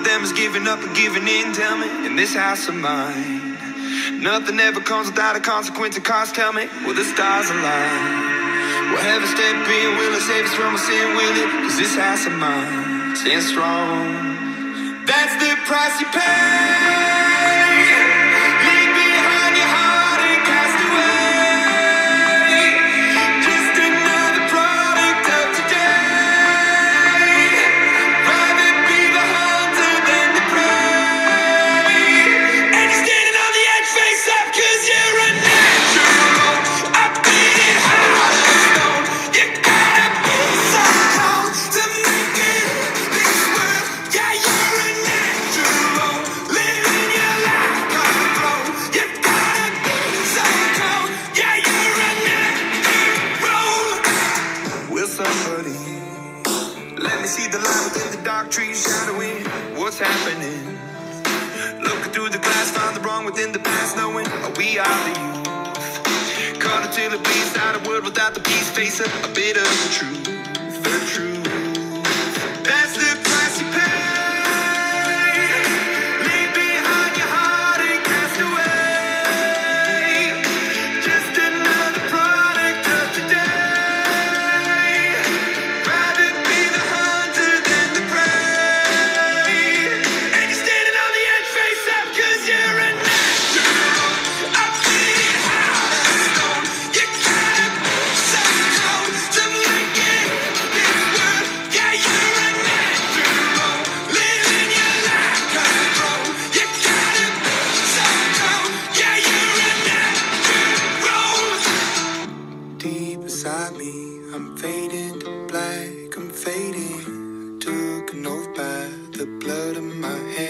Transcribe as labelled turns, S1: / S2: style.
S1: them is giving up and giving in. Tell me, in this house of mine, nothing ever comes without a consequence of cost. Tell me, will the stars align? Will heaven step in? Will it save us from our sin? Will it? 'Cause this house of mine stands strong. That's the price you pay. Leave behind your heart and cast away. Just another product of today. Rather be the hunter than the prey. And you're standing on the edge, face up, 'cause you're a natural. I beat it hard as stone. You gotta be so cold to make it in this world. Yeah, you're a natural. Living your life control. You gotta be so cold. Yeah, you're a natural. Will somebody let me see the light within the dark trees shadowing what's happening? Looking through the glass, find the wrong within the past, knowing we are the youth. Caught until it bleeds out a world without the peace, face a bit of the truth, the truth. That's the price you pay. Leave behind your heart and cast away. Just another product of today. Rather be the hunter than the prey. And you're standing on the edge, face up, 'cause you're a natural. I beat it hard as stone. You gotta be so cold to make it in this world. Yeah, you're a natural. Living your life control. You gotta be so cold. Yeah, you're a natural. Deep inside me, I'm fading to black. I'm fading. Took an oath by the blood of my hand.